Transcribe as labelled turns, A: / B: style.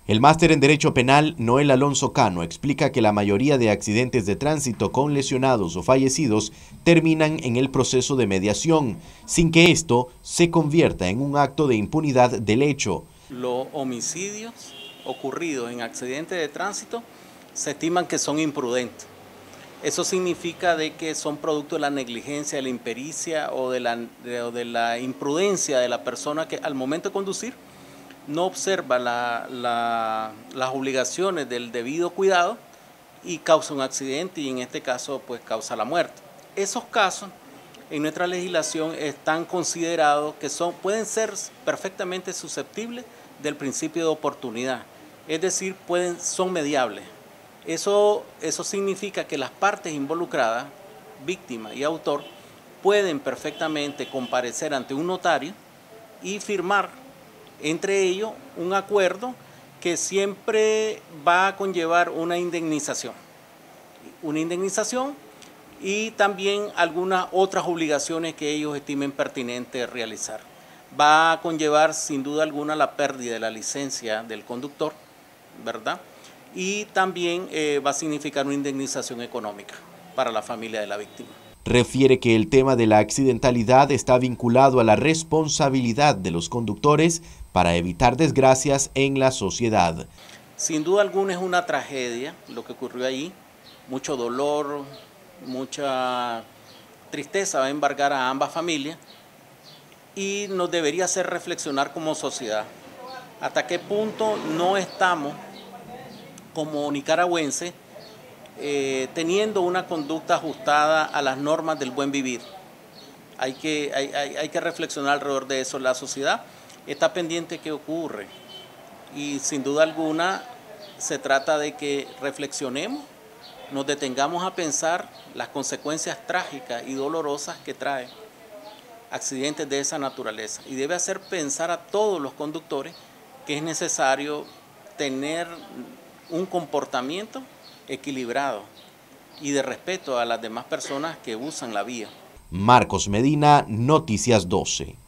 A: El máster en Derecho Penal, Noel Alonso Cano, explica que la mayoría de accidentes de tránsito con lesionados o fallecidos terminan en el proceso de mediación, sin que esto se convierta en un acto de impunidad del hecho.
B: Los homicidios ocurridos en accidentes de tránsito se estiman que son imprudentes. Eso significa de que son producto de la negligencia, de la impericia o de la imprudencia de la persona que al momento de conducir no observa las obligaciones del debido cuidado y causa un accidente y en este caso pues causa la muerte. Esos casos en nuestra legislación están considerados que pueden ser perfectamente susceptibles del principio de oportunidad, es decir, son mediables. Eso significa que las partes involucradas, víctima y autor, pueden perfectamente comparecer ante un notario y firmar entre ellos un acuerdo que siempre va a conllevar una indemnización y también algunas otras obligaciones que ellos estimen pertinente realizar. Va a conllevar sin duda alguna la pérdida de la licencia del conductor, ¿verdad? Y también va a significar una indemnización económica para la familia de la víctima.
A: Refiere que el tema de la accidentalidad está vinculado a la responsabilidad de los conductores para evitar desgracias en la sociedad.
B: Sin duda alguna es una tragedia lo que ocurrió ahí, mucho dolor, mucha tristeza va a embargar a ambas familias y nos debería hacer reflexionar como sociedad hasta qué punto no estamos como nicaragüenses teniendo una conducta ajustada a las normas del buen vivir. Hay que reflexionar alrededor de eso. La sociedad está pendiente de qué ocurre y sin duda alguna se trata de que reflexionemos, nos detengamos a pensar las consecuencias trágicas y dolorosas que trae accidentes de esa naturaleza y debe hacer pensar a todos los conductores que es necesario tener un comportamiento equilibrado y de respeto a las demás personas que usan la vía.
A: Marcos Medina, Noticias 12.